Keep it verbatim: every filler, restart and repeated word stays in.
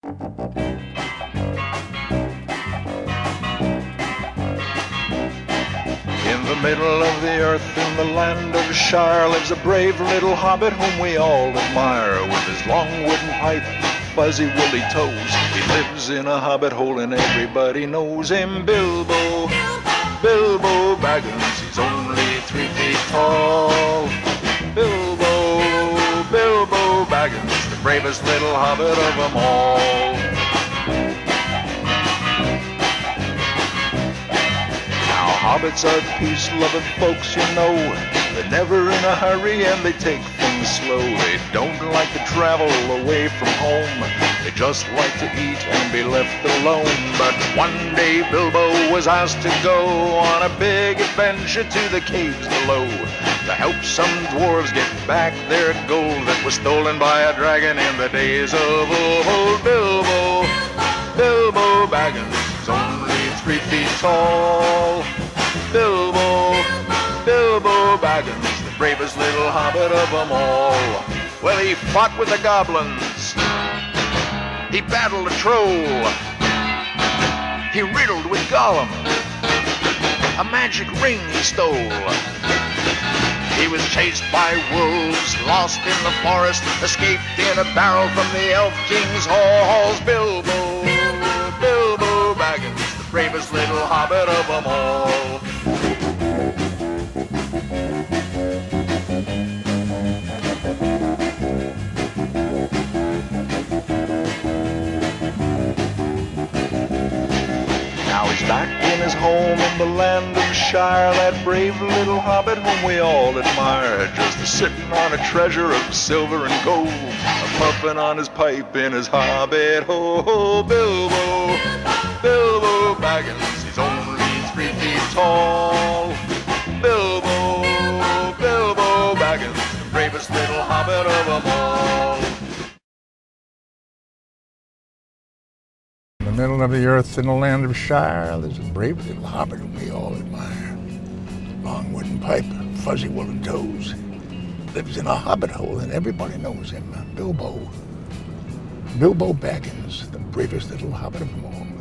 In the middle of the earth, in the land of Shire, lives a brave little hobbit whom we all admire. With his long wooden pipe, fuzzy woolly toes, he lives in a hobbit hole and everybody knows him. Bilbo, Bilbo Baggins, he's only three feet tall. Bilbo, Bilbo Baggins, the bravest little hobbit of them all. Hobbits are peace-loving folks, you know. They're never in a hurry and they take things slow. They don't like to travel away from home. They just like to eat and be left alone. But one day Bilbo was asked to go on a big adventure to the caves below, to help some dwarves get back their gold that was stolen by a dragon in the days of old. Bilbo, Bilbo Baggins is only three feet tall. Bilbo, Bilbo Baggins, the bravest little hobbit of them all. Well, he fought with the goblins, he battled a troll, he riddled with Gollum, a magic ring he stole. He was chased by wolves, lost in the forest, escaped in a barrel from the Elf King's halls. Bilbo, Bilbo Baggins, the bravest little hobbit of them all. Now he's back in his home in the land of Shire, that brave little hobbit whom we all admire, just a-sitting on a treasure of silver and gold, a-puffing on his pipe in his hobbit hole. Bilbo, Bilbo Baggins, he's only three feet tall. Bilbo, Bilbo Baggins, the bravest little hobbit of them all. In the middle of the earth, in the land of Shire, there's a brave little hobbit whom we all admire. Long wooden pipe, fuzzy woolen toes. Lives in a hobbit hole and everybody knows him. Bilbo. Bilbo Baggins, the bravest little hobbit of them all.